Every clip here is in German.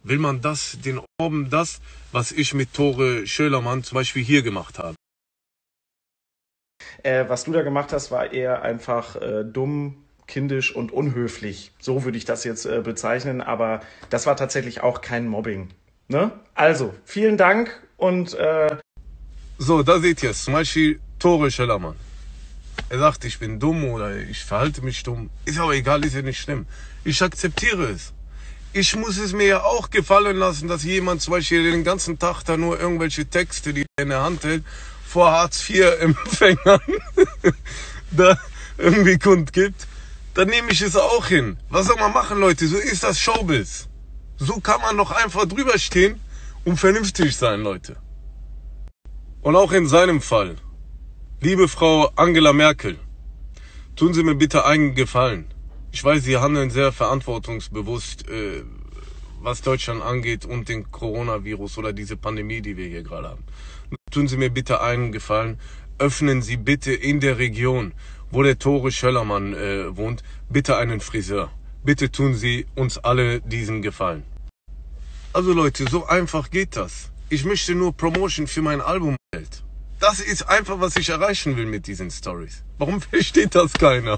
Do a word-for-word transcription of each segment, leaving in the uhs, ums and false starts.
will man das, den Orben, das, was ich mit Tore Schölermann zum Beispiel hier gemacht habe. Äh, was du da gemacht hast, war eher einfach äh, dumm, kindisch und unhöflich. So würde ich das jetzt äh, bezeichnen, aber das war tatsächlich auch kein Mobbing. Ne? Also, vielen Dank und... Äh so, da seht ihr es, zum Beispiel Tore Schölermann. Er sagt, ich bin dumm oder ich verhalte mich dumm. Ist aber egal, ist ja nicht schlimm. Ich akzeptiere es. Ich muss es mir ja auch gefallen lassen, dass jemand zum Beispiel den ganzen Tag da nur irgendwelche Texte, die er in der Hand hält, vor Hartz vier Empfängern da irgendwie kundgibt. Dann nehme ich es auch hin. Was soll man machen, Leute? So ist das Showbiz. So kann man doch einfach drüber stehen und vernünftig sein, Leute. Und auch in seinem Fall. Liebe Frau Angela Merkel, tun Sie mir bitte einen Gefallen. Ich weiß, Sie handeln sehr verantwortungsbewusst, äh, was Deutschland angeht und den Coronavirus oder diese Pandemie, die wir hier gerade haben. Tun Sie mir bitte einen Gefallen. Öffnen Sie bitte in der Region, wo der Tore Schölermann äh, wohnt, bitte einen Friseur. Bitte tun Sie uns alle diesen Gefallen. Also Leute, so einfach geht das. Ich möchte nur Promotion für mein Album. Das ist einfach, was ich erreichen will mit diesen Stories. Warum versteht das keiner?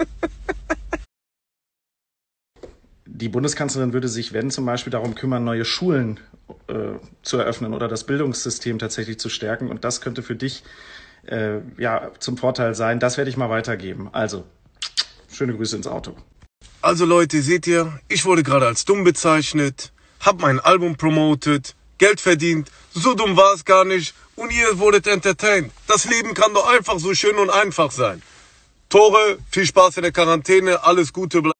Die Bundeskanzlerin würde sich, wenn zum Beispiel, darum kümmern, neue Schulen äh, zu eröffnen oder das Bildungssystem tatsächlich zu stärken. Und das könnte für dich äh, ja zum Vorteil sein. Das werde ich mal weitergeben. Also, schöne Grüße ins Auto. Also Leute, seht ihr, ich wurde gerade als dumm bezeichnet, habe mein Album promotet, Geld verdient. So dumm war es gar nicht. Und ihr wurdet entertained. Das Leben kann doch einfach so schön und einfach sein. Tore, viel Spaß in der Quarantäne, alles Gute, bleibt